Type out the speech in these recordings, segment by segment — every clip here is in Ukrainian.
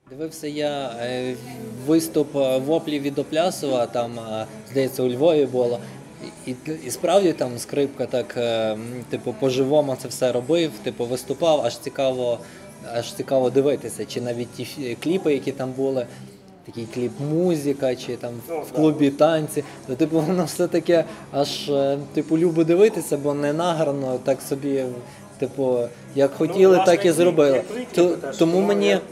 Дивився я виступ воплі від Оплясова, там, здається, у Львові було. І справді там скрипка так, типу, по-живому це все робив, типу, виступав, аж цікаво дивитися, чи навіть ті кліпи, які там були, такий кліп музика, чи там в клубі танці, то типу воно все таке аж типу любо дивитися, бо не награно, так собі, типу, як хотіли, так і зробили. Тому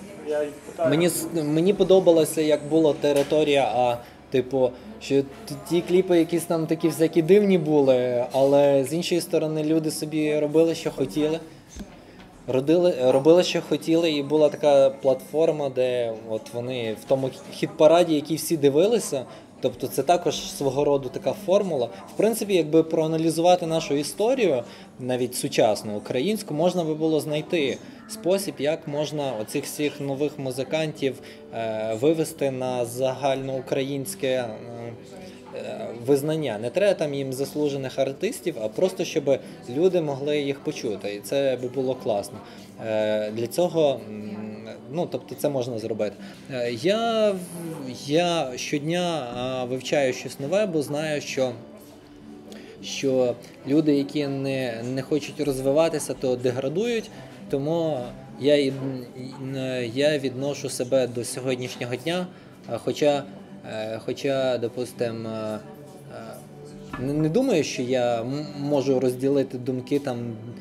мені подобалося, як була територія, типу, що ті кліпи якісь там такі всякі дивні були, але з іншої сторони люди собі робили, що хотіли. Робили, що хотіли, і була така платформа, де от вони в тому хіт-параді, який всі дивилися, тобто це також свого роду така формула. В принципі, якби проаналізувати нашу історію, навіть сучасну, українську, можна би було знайти спосіб, як можна оцих всіх нових музикантів вивести на загальноукраїнське визнання. Не треба там їм заслужених артистів, а просто, щоб люди могли їх почути. І це би було класно. Для цього, ну, тобто це можна зробити. Я щодня вивчаю щось нове, бо знаю, що люди, які не хочуть розвиватися, то деградують, тому я відношу себе до сьогоднішнього дня, хоча, допустим, не думаю, що я можу розділити думки там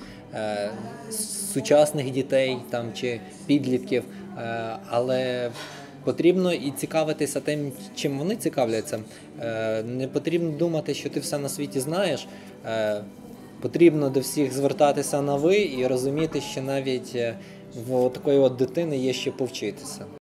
сучасних дітей там чи підлітків, але потрібно і цікавитися тим, чим вони цікавляться. Не потрібно думати, що ти все на світі знаєш. Потрібно до всіх звертатися на «ви» і розуміти, що навіть в такої от дитини є ще повчитися.